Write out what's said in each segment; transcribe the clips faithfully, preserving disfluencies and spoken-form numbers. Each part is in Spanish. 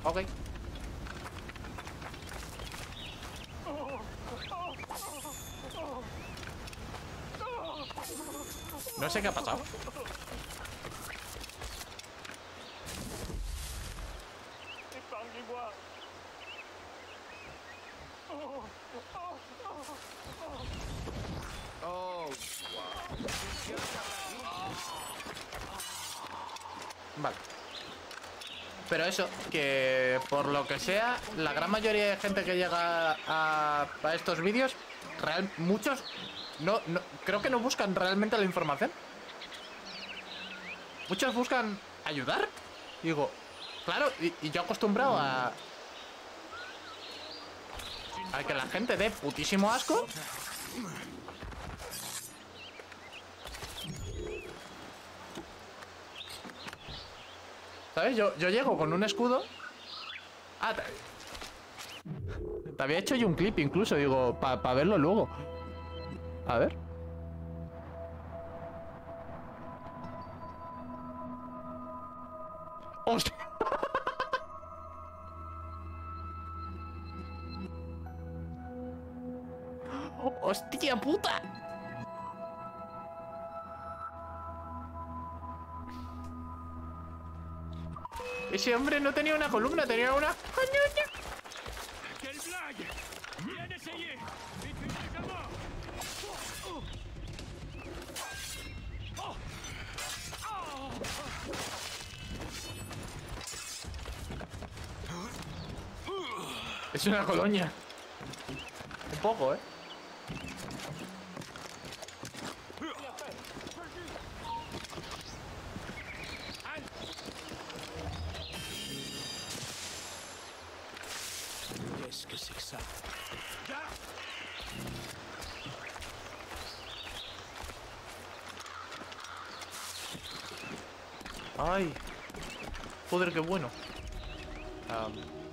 Ok. No sé qué ha pasado. Oh, Vale. Pero eso, que por lo que sea, la gran mayoría de gente que llega a, a estos vídeos, real, muchos no, no, creo que no buscan realmente la información. Muchos buscan ayudar. Digo, claro, y, y yo acostumbrado a a que la gente dé putísimo asco. ¿Sabes? Yo, yo llego con un escudo. Ah, te, te había hecho yo un clip incluso, digo, para pa verlo luego. A ver. ¡Hostia! ¡Hostia puta! Ese hombre no tenía una columna, tenía una... Es una colonia. Un poco, ¿eh? qu'est-ce que c'est que ça? Ay. Joder, qué bueno. Um.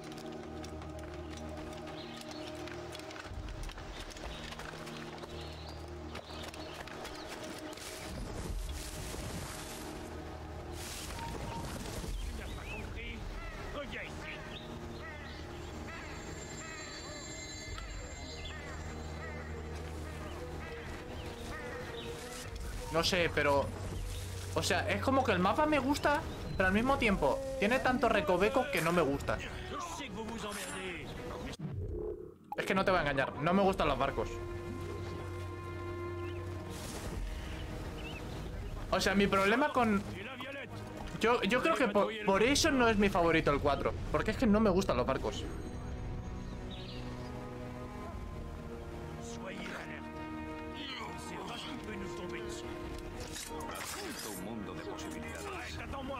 No sé, pero... O sea, es como que el mapa me gusta, pero al mismo tiempo tiene tanto recoveco que no me gusta. Es que no te voy a engañar, no me gustan los barcos. O sea, mi problema con... Yo, yo creo que por, por eso no es mi favorito el cuatro. Porque es que no me gustan los barcos. Un mundo de posibilidades.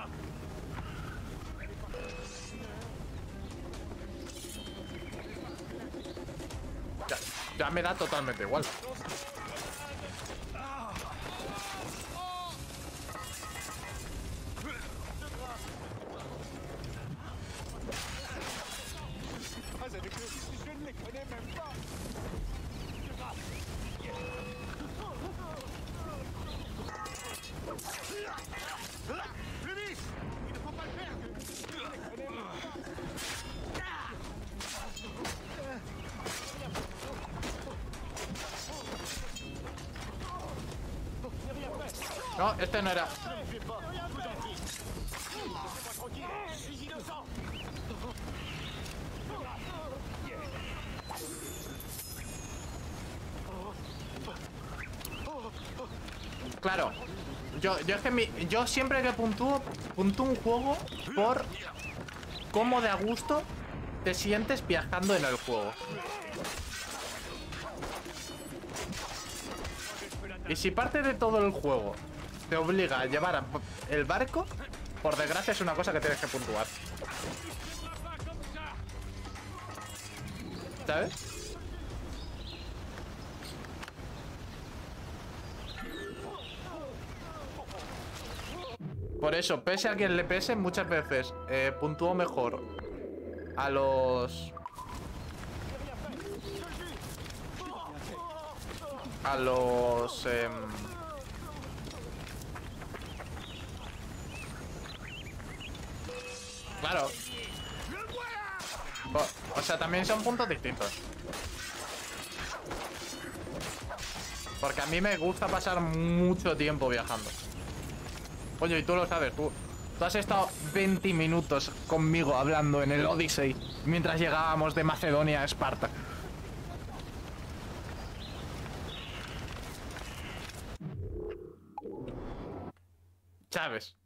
Ya, ya me da totalmente igual. No, este no era. Claro, yo, yo es que mi, yo siempre que puntúo, puntúo un juego por cómo de a gusto te sientes viajando en el juego. Y si parte de todo el juego te obliga a llevar el barco, por desgracia es una cosa que tienes que puntuar. ¿Sabes? Por eso, pese a quien le pese, muchas veces eh, puntúo mejor a los... A los... Eh, claro. O, o sea, también son puntos distintos. Porque a mí me gusta pasar mucho tiempo viajando. Oye, y tú lo sabes, tú, tú has estado veinte minutos conmigo hablando en el Odyssey mientras llegábamos de Macedonia a Esparta. ¿Sabes?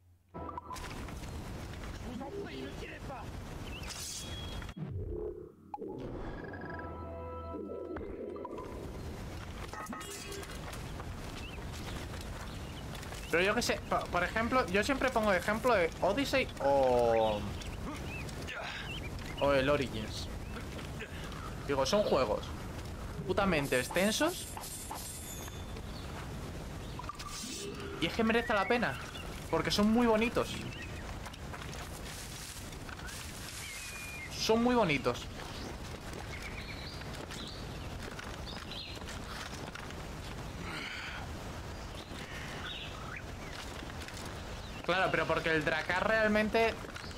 Pero yo que sé, por, por ejemplo, yo siempre pongo de ejemplo de Odyssey o... o el Origins. Digo, son juegos putamente extensos. Y es que merece la pena, porque son muy bonitos. Son muy bonitos. Claro, pero porque el Drakkar realmente...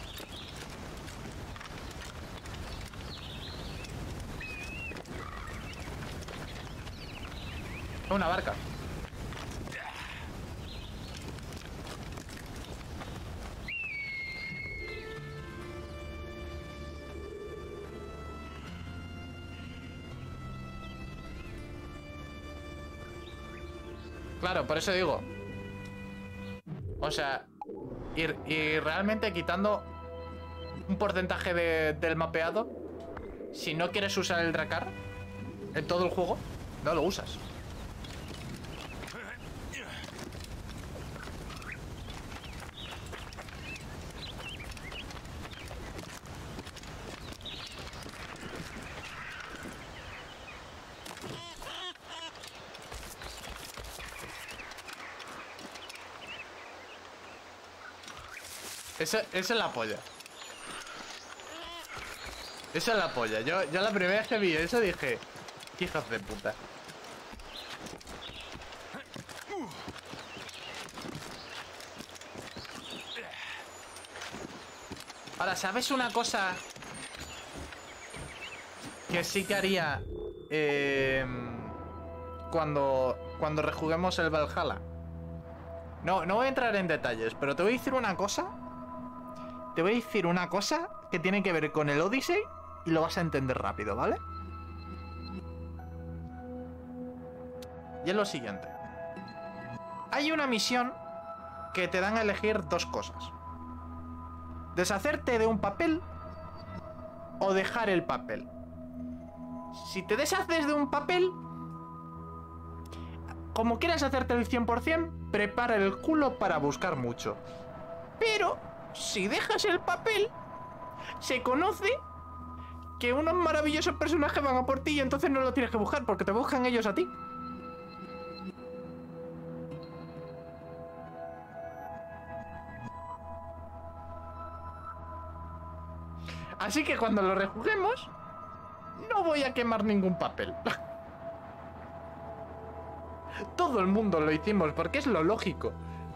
es una barca. Claro, por eso digo. O sea, y, y realmente quitando un porcentaje de, del mapeado, si no quieres usar el Drakkar en todo el juego, no lo usas. Eso, eso es la polla. Eso es la polla. Yo, yo la primera vez que vi eso dije, qué hijos de puta. Ahora, ¿sabes una cosa que sí que haría eh, cuando, cuando rejuguemos el Valhalla? No, no voy a entrar en detalles, pero te voy a decir una cosa. Te voy a decir una cosa que tiene que ver con el Odyssey y lo vas a entender rápido, ¿vale? Y es lo siguiente. Hay una misión que te dan a elegir dos cosas. Deshacerte de un papel o dejar el papel. Si te deshaces de un papel, como quieras hacerte el cien por cien, prepara el culo para buscar mucho. Pero si dejas el papel, se conoce que unos maravillosos personajes van a por ti y entonces no lo tienes que buscar porque te buscan ellos a ti. Así que cuando lo rejuguemos, no voy a quemar ningún papel. Todo el mundo lo hicimos porque es lo lógico.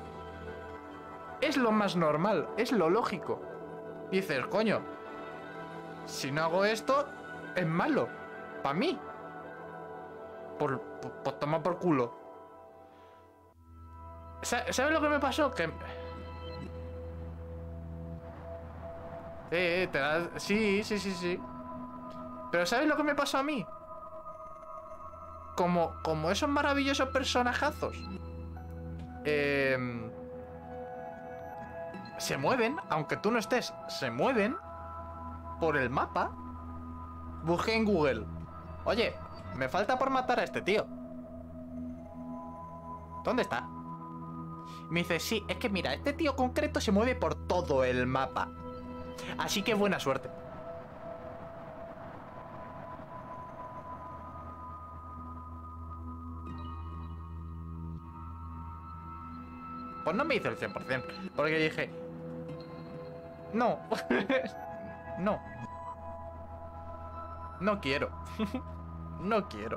Es lo más normal, es lo lógico. Dices, coño, si no hago esto, es malo. Para mí. Por, por, por tomar por culo. ¿Sabes lo que me pasó? Que... Eh, te das... Sí, sí, sí, sí. Pero ¿sabes lo que me pasó a mí? Como, como esos maravillosos personajazos. Eh... Se mueven, aunque tú no estés, se mueven por el mapa. Busqué en Google. Oye, me falta por matar a este tío. ¿Dónde está? Me dice, sí, es que mira, este tío concreto se mueve por todo el mapa. Así que buena suerte. Pues no me hizo el cien por cien. Porque dije... No. No. No quiero. No quiero.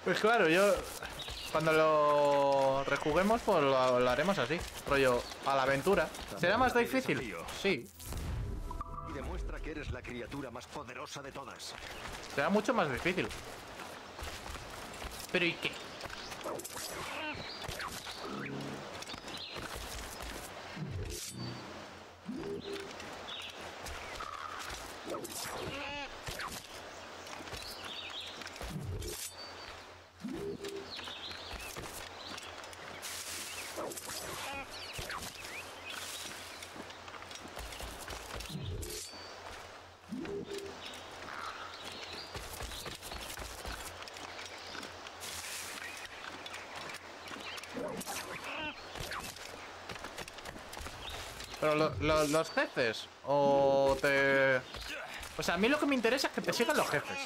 Pues claro, yo... Cuando lo rejuguemos, pues lo, lo haremos así. Rollo, a la aventura. ¿Será más difícil? Sí. Y demuestra que eres la criatura más poderosa de todas. Será mucho más difícil. ¿Pero y qué? Pero lo- lo- los jefes, o te... O sea, a mí lo que me interesa es que te sigan los jefes.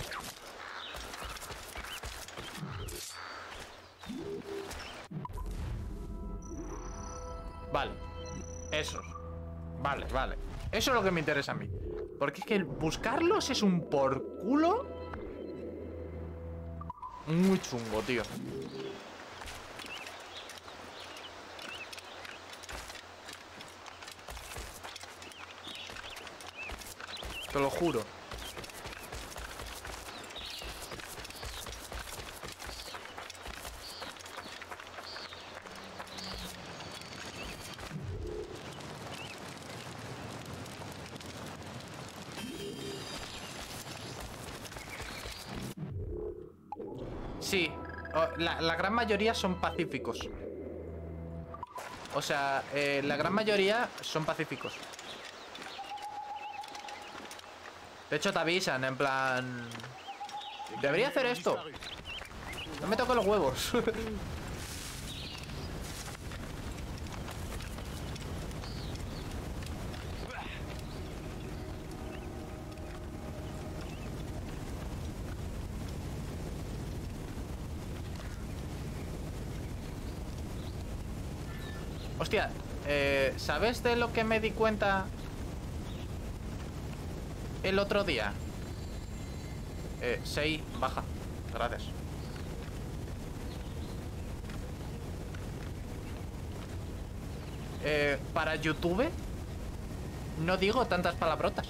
Vale. Esos. Vale, vale. Eso es lo que me interesa a mí. Porque es que buscarlos es un por culo muy chungo, tío. Te lo juro. Sí, o- la, la gran mayoría son pacíficos. O sea, eh, la gran mayoría son pacíficos. De hecho, te avisan, en plan... Debería hacer esto. No me toco los huevos. Hostia, eh, ¿sabes de lo que me di cuenta el otro día? Eh, Sei, baja. Gracias. Eh, para YouTube no digo tantas palabrotas.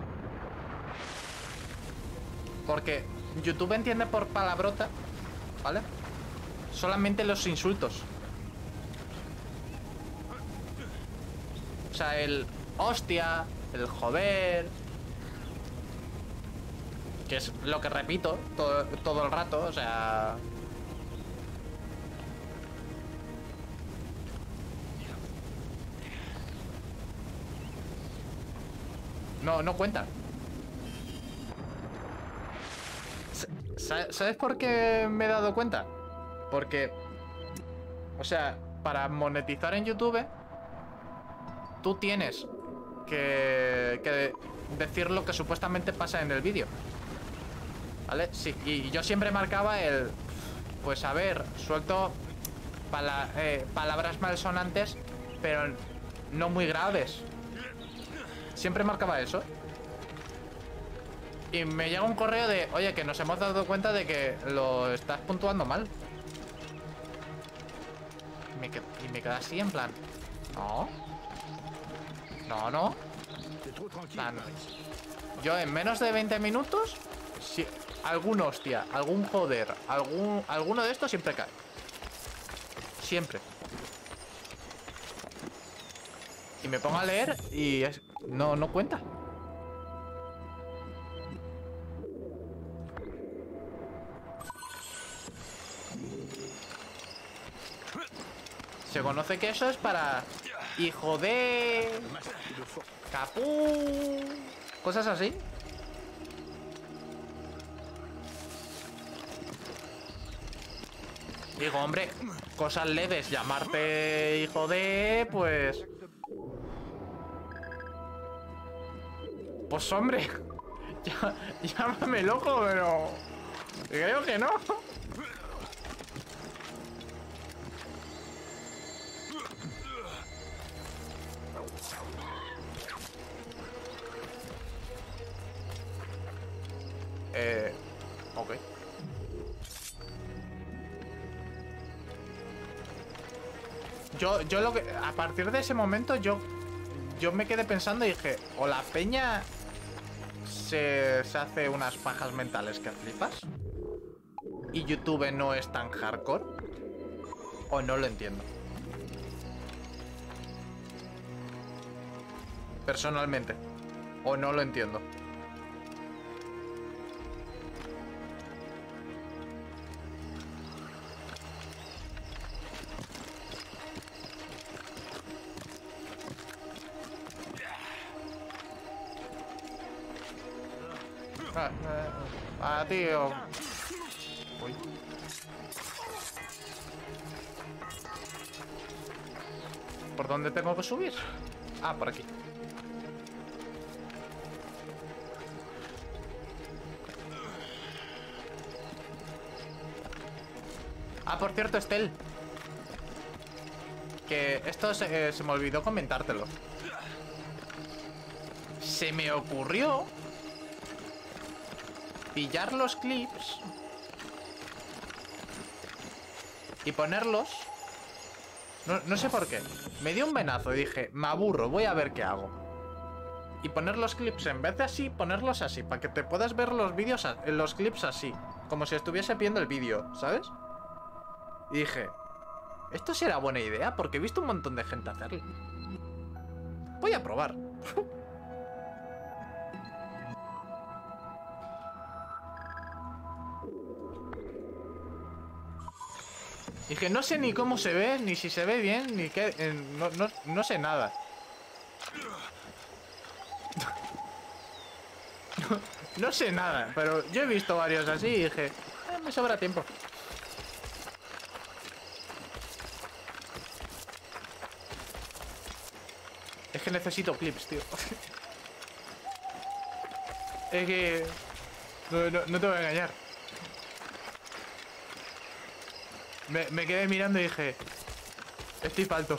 Porque YouTube entiende por palabrota, ¿vale? Solamente los insultos. O sea, el hostia, el joder, que es lo que repito todo, todo el rato, o sea... No, no cuenta. Sa- ¿Sabes por qué me he dado cuenta? Porque, o sea, para monetizar en YouTube, tú tienes que, que decir lo que supuestamente pasa en el vídeo. ¿Vale? Sí, y yo siempre marcaba el... Pues a ver, suelto pala- eh, palabras malsonantes, pero no muy graves. Siempre marcaba eso. Y me llega un correo de, oye, que nos hemos dado cuenta de que lo estás puntuando mal. Y me, qued- y me queda así en plan, no. No, no. Tan- Yo en menos de veinte minutos, si, algún hostia, algún joder, algún, alguno de estos siempre cae. Siempre. Y me pongo a leer y es, no, no cuenta. Se conoce que eso es para hijo de... Capú... Cosas así. Digo, hombre, cosas leves, llamarte hijo de... Pues... Pues hombre, ya- llámame loco, pero... Creo que no. Eh... Ok. yo, yo lo que... A partir de ese momento yo... Yo me quedé pensando y dije, o la peña se, se hace unas pajas mentales que flipas y YouTube no es tan hardcore, o no lo entiendo. Personalmente. O no lo entiendo. Ah, eh, ah, tío. Uy. ¿Por dónde tengo que subir? Ah, por aquí. Ah, por cierto, Estel. Que esto se, eh, se me olvidó comentártelo. Se me ocurrió pillar los clips y ponerlos. No, no sé por qué. Me dio un venazo y dije, me aburro, voy a ver qué hago. Y poner los clips en vez de así, ponerlos así, para que te puedas ver los vídeos, los clips así, como si estuviese viendo el vídeo, ¿sabes? Y dije, ¿esto será buena idea? Porque he visto un montón de gente hacerlo. Voy a probar. Dije, no sé ni cómo se ve, ni si se ve bien, ni qué... Eh, no, no, no sé nada. No, no sé nada, pero yo he visto varios así y dije, eh, me sobra tiempo. Es que necesito clips, tío. Es que... No, no, no te voy a engañar. Me, me quedé mirando y dije, estoy falto.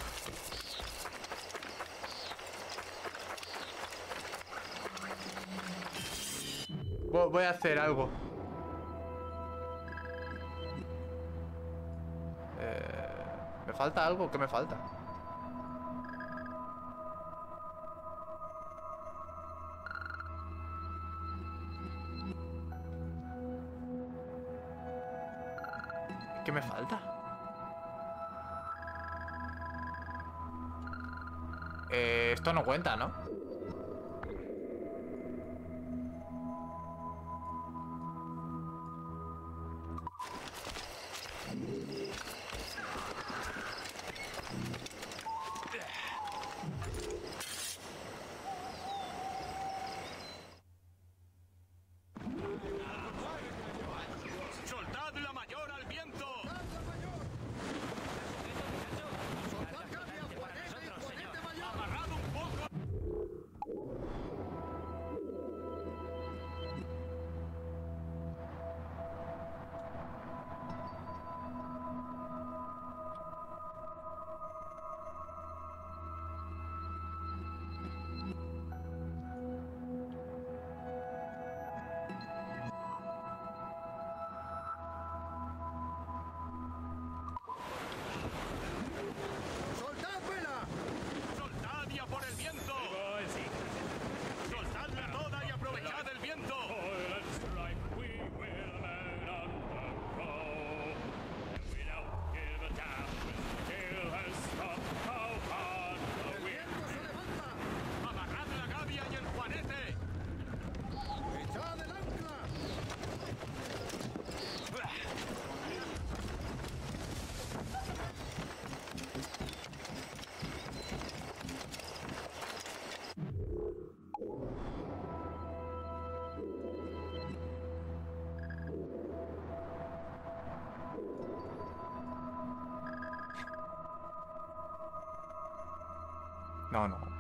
Voy a hacer algo. Eh, ¿Me falta algo? ¿Qué me falta? ¿Qué me falta? Eh, esto no cuenta, ¿no? ¡Soltad la mayor al viento! ¡Amarrad un poco! ¡Soltad vela! ¡Soltad y a por el viento! ¡Soltadla toda y aprovechad el viento! ¡El viento se levanta! ¡Amarrad la gavia y el juanete! ¡Echad el ancla! No, no.